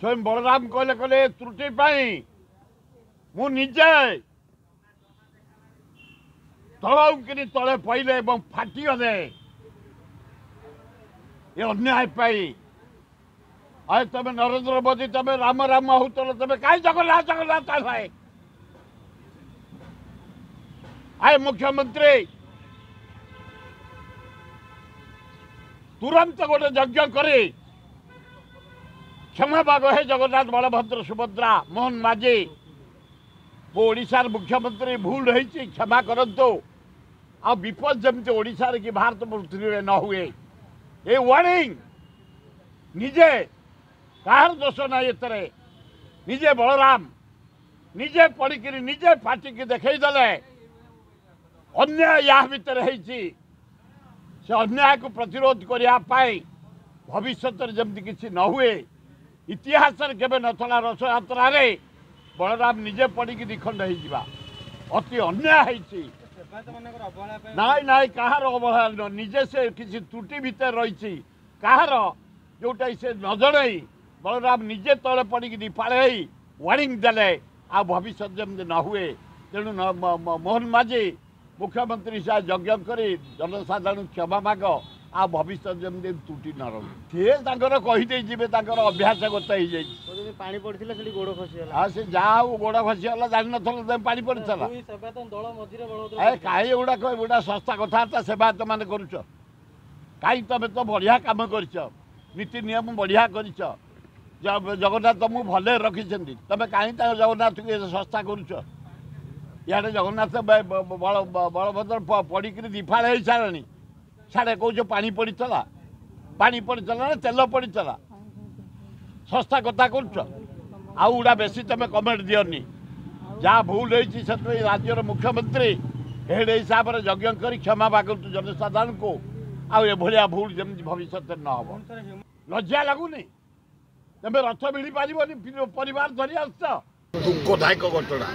स्वयं बलराम कहले कहले त्रुटि मु निजे तलौकि तले पड़े फाटीगले ये अन्याय आए तुम नरेंद्र मोदी तुम राम राम होतल तुम कहीं जगन्नाथ जगन्नाथ है आए मुख्यमंत्री तुरंत गोटे यज्ञ करे क्षमा पाग है जगन्नाथ बलभद्र सुभद्रा मोहन माझी वो ओडिशार मुख्यमंत्री भूल रही क्षमा करंतु आ विपद जमती ओडिशार की भारत पृथ्वी में न हुए ये वार्निंग निजे कहार दोष ना ये निजे बलराम निजे पड़िक निजे फाटिक देखईदे अन्याय या भितर से अन्याय को प्रतिरोध करने भविष्य जमती किसी न हुए इतिहास केवे नथला रथ यात्रा बलराम निजे पड़िकी दिखंड हो अति अन्याय नाई नाई कहार अवहेला निजे से किसी त्रुटि भितर रही कहार जोटा से न जन बलराम निजे तले पड़िकी दीपाड़े वार्निंग देले आ भविष्य जमी न हुए तेणु मोहन माझी मुख्यमंत्री से यज्ञ कर जनसाधारण क्षमा माग आ भविष्य जमी त्रुटि न रही कहीदे जी अभ्यासगत हो पानी पड़ता गोड़ खसीगला हाँ से जहाँ गोड़ खसीगला जान न पानी पड़ता कहीं गुड़ा कह गोटा सस्ता कथा सेवायत मैंने करुच कहीं तुम तो बढ़िया कम कर नीति नियम बढ़िया कर जगन्नाथ तुमको भले रखी तुम कहीं जगन्नाथ को सस्ता करुच इे जगन्नाथ बलभद्र पड़िक दिफाड़ हो सारे साढ़े कौच पानी पड़ता ना तेल पड़ता सस्ता कथा करुड़ा बेसी तुम कमेंट दियनी जहाँ भूल होती राज्यर मुख्यमंत्री हेड हिसाब से यज्ञ कर क्षमा मागु जनसाधारण को आया भूल जमी भविष्य न हम लज्जा लगुनि तुम रथ मिल पार परिवार धरी आस दुखदायक घटना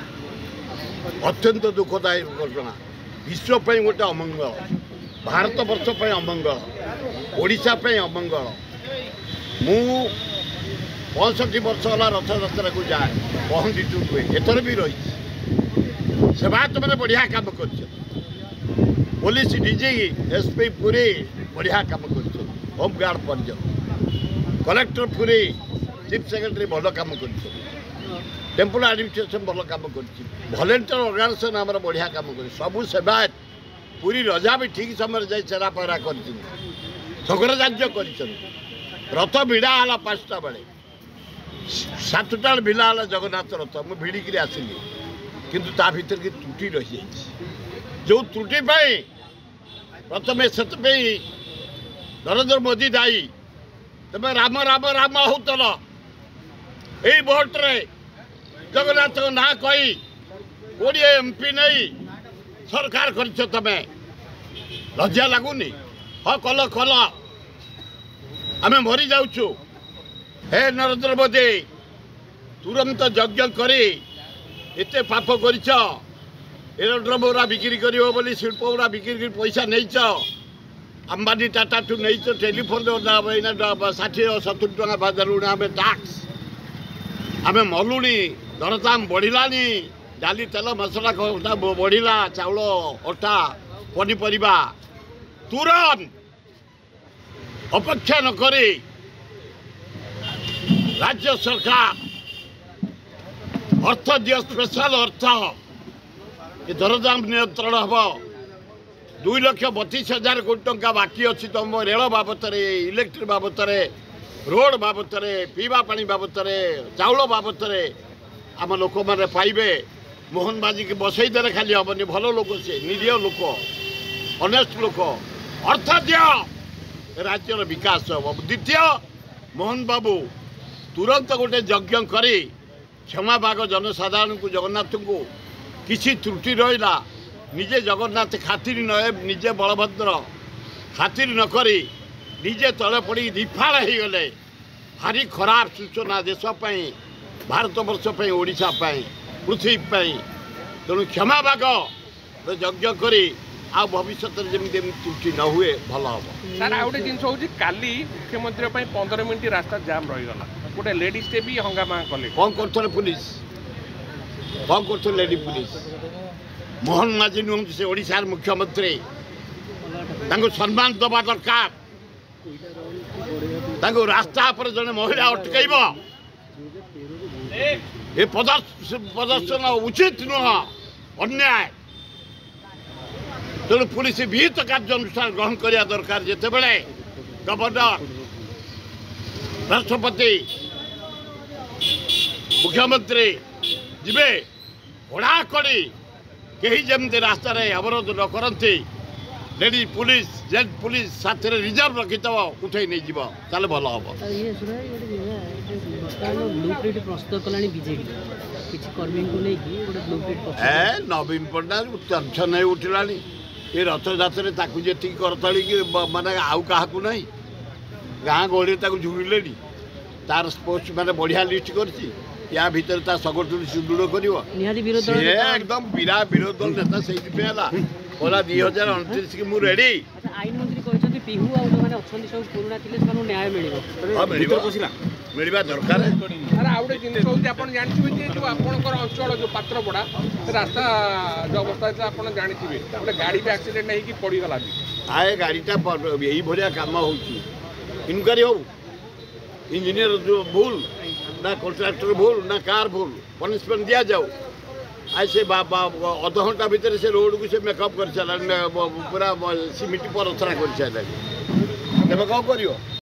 अत्यंत दुखदायक घटना विश्वपाई गोटे अमंगल भारत वर्ष अमंगल ओडिशा अमंगल मु 65 वर्ष है रथ यात्रा को जाए पहुँची हुए एथर भी रही सेवायत मैंने बढ़िया काम कर पुलिस डीजी एसपी पुरी बढ़िया काम कर होमगार्ड पर्यटन कलेक्टर पुरी चीफ सेक्रेटरी भल काम कर टेम्पल एडमिनिस्ट्रेशन भल काम कर वॉलंटियर ऑर्गेनाइजेशन आम बढ़िया काम कर सबू सेवायत पूरी रजा भी ठीक समय जा चेरा पहरा कर शंकराचार्य कर रथ भिड़ा है 5टा बेले 7टा भिड़ा है जगन्नाथ रथ मुझे भिड़िकी आसिली किंतु ता भीतर की त्रुटि रही जो त्रुटि प्रथम से नरेंद्र मोदी दायी तुम राम राम राम होतल यही भोट्रे जगन्नाथ ना कही 20 MP नहीं सरकार कर तमें लज्जा लगुनि हाँ कल कल आम मरी जाऊँ हे नरेंद्र मोदी तुरंत यज्ञ करी एते पाप कर एरोड्रम गुरा बिक्री कर शिल्प गुरा बिक्री कर पैसा नहीं अंबानी टाटा ठू नहीं टेलीफोन 60-70 टका बाजार आम टैक्स आम मलुणी दरदाम बढ़लानी डाली तेल मसला बढ़ला चाउल अटा पनीपरिया तुरंत अपेक्षा नक राज्य सरकार अर्थ दियो स्पेशल अर्थ ये दरदाम नियंत्रण हम 2,32,000 कोटी टंका बाकी अच्छी तुम रेल बाबद इलेक्ट्रिक बाबद रोड बाबद पीवा पानी बाबद चाउल बाबद आम लोक मैंने पाइबे मोहन माझी की बसई देने खाली हेनी भल लोक से निरीह लोक अनेस्ट लोक अर्थ दियो राज्यर विकास हम द्वितीय मोहन बाबू तुरंत गोटे यज्ञ करी क्षमा पाग जनसाधारण को जगन्नाथ को किसी त्रुटि रहा निजे जगन्नाथ खातिर न निजे बलभद्र खातिर नक निजे तले पड़ी दिफाड़ हो गले भारी खराब सूचना देशपाई भारत वर्षपाई ओडिशा पृथ्वी तेणु क्षमा पाग यज्ञ करी आ भविष्य जमी त्रुटि न हुए भल हम सर आ गोटे जिन हूँ काली मुख्यमंत्री 15 मिनट रास्ता जाम रहीगला गोटे लेडीज टे भी हंगामा कले कौन कर पुलिस कौन कर लेडी पुलिस मोहन माझी नुहत से ओडिशार मुख्यमंत्री सम्मान दबा दरकार रास्ता पर जड़े महिला अटकब ये प्रदर्शन उचित नुह अन्याय तेणु पुलिस विहित कार्यानुष्ठान ग्रहण करने दरकार जिते बड़े गवर्नर राष्ट्रपति मुख्यमंत्री जीवे कड़ाकड़ी कहीं जमी रास्ता अवरोध न करती लेडी पुलिस जेल पुलिस साथ रिजर्व रखी उठे नहीं जीव ताले भल हम नवीन पट्टनायक टेंशन नहीं उठला ये रथजात्रा जी करतली माने आउ क्या नहीं गाँ गहली झुड़िले तार पोस्ट मैंने बढ़िया लिस्ट कर या भीतर ता संगठन सुदृढ़ कर एकदम विरा विरोध दल नेता से कहला 2029 की मुझे रेडी आईन मंत्री कहते पिहू आ जो सब पुराना थे न्याय मिलवा दरकार अरे आउ गोटे जिन हूँ आप जानते जो आपंकर अंचल जो पात्रपड़ा रास्ता जो अवस्था आप जानते गोटे गाड़ी भी एक्सीडेंट होगी पड़गला आए गाड़ीटा यही भाया कम हो इनक्वारी हो इंजीनियर जो भूल ना कॉन्ट्रैक्टर भूल ना कार भूल पनिशमेंट दिया जाऊ आज से अध घंटा भितर से रोड को से मेकअप कर सारा पूरा सिमेंट पर कर सारा कौन कर